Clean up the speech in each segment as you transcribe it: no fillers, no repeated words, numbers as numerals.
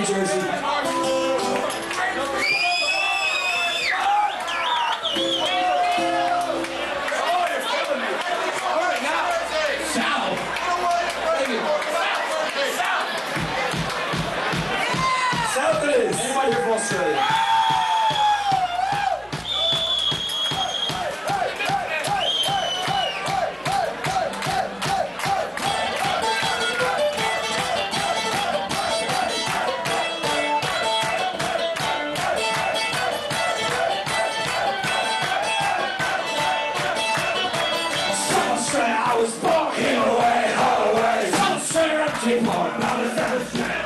New Jersey. South it is. Anybody here from Australia? I was born here away, all the way. South Australia, I'm keep on, I'm a South Australia.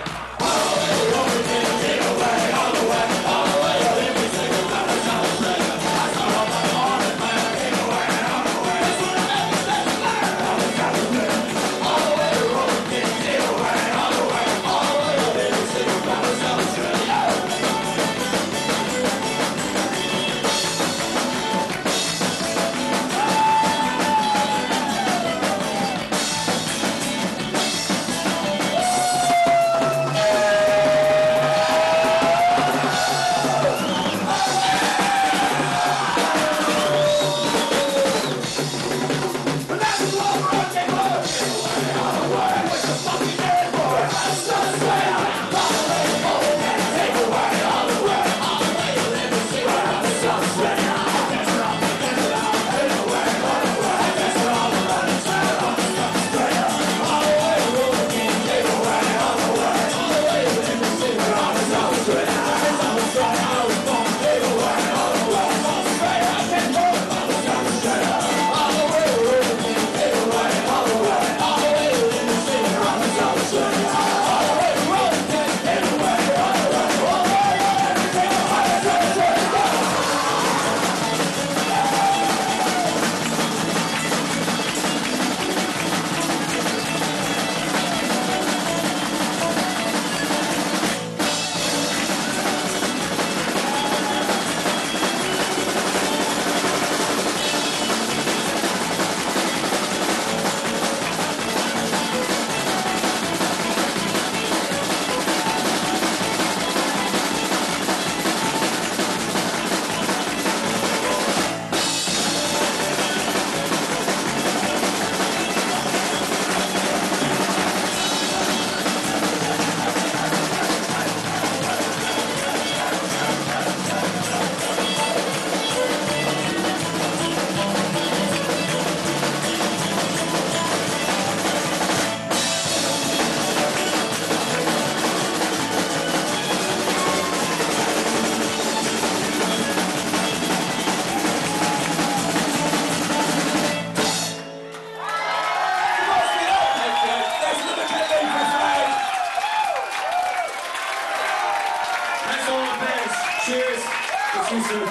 Cheers. We'll see you soon.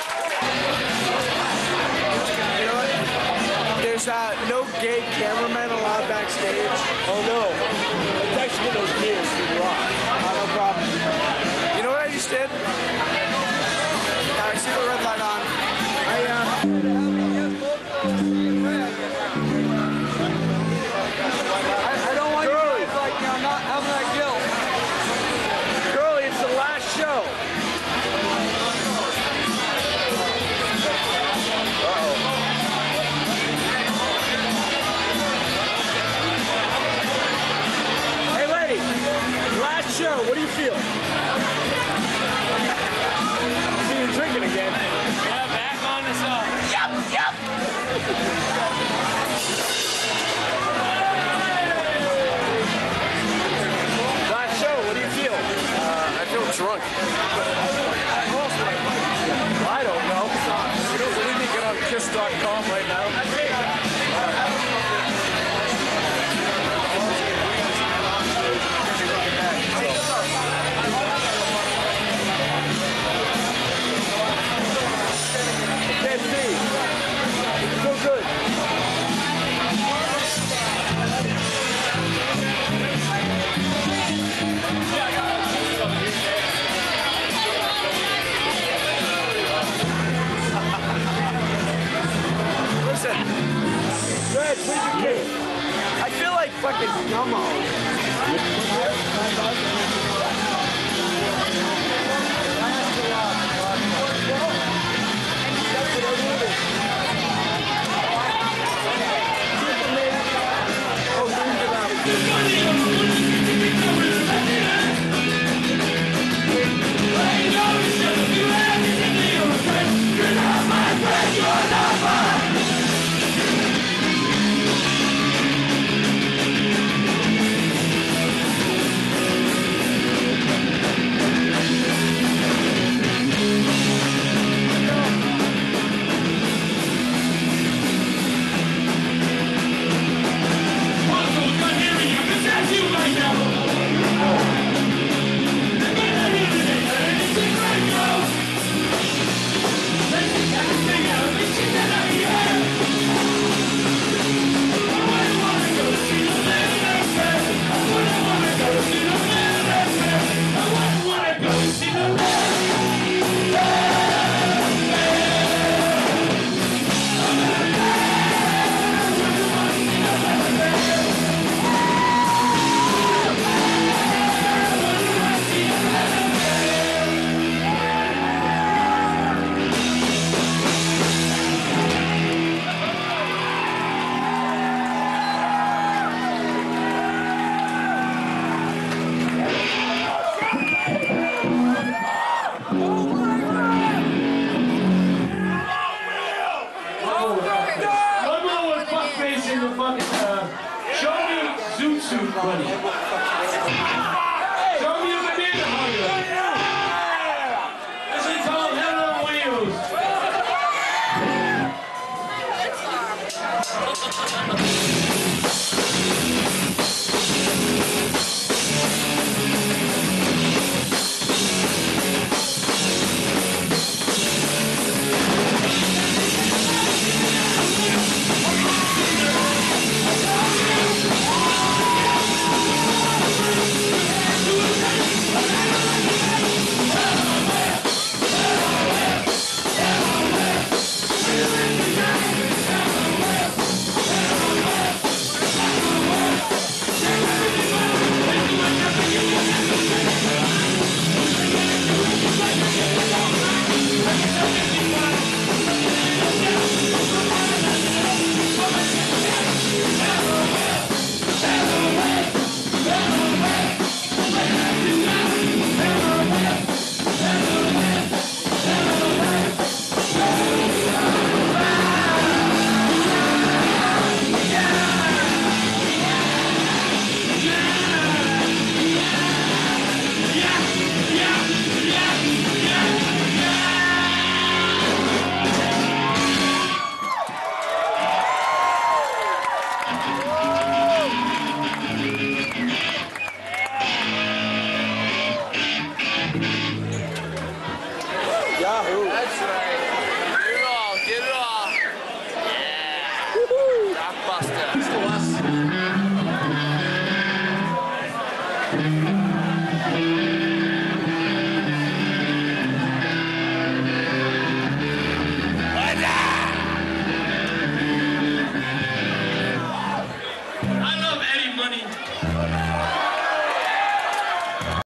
You know what? There's no gay cameramen allowed backstage. Oh no. Thanks for those beers. You rock. No problem. You know what I just did? I see the red light on. I don't want you to act like I'm not having that guilt. Girlie, it's the last show. Last show, what do you feel? See you drinking again. Yeah, back on the song. Yep. Last show, what do you feel? I feel drunk.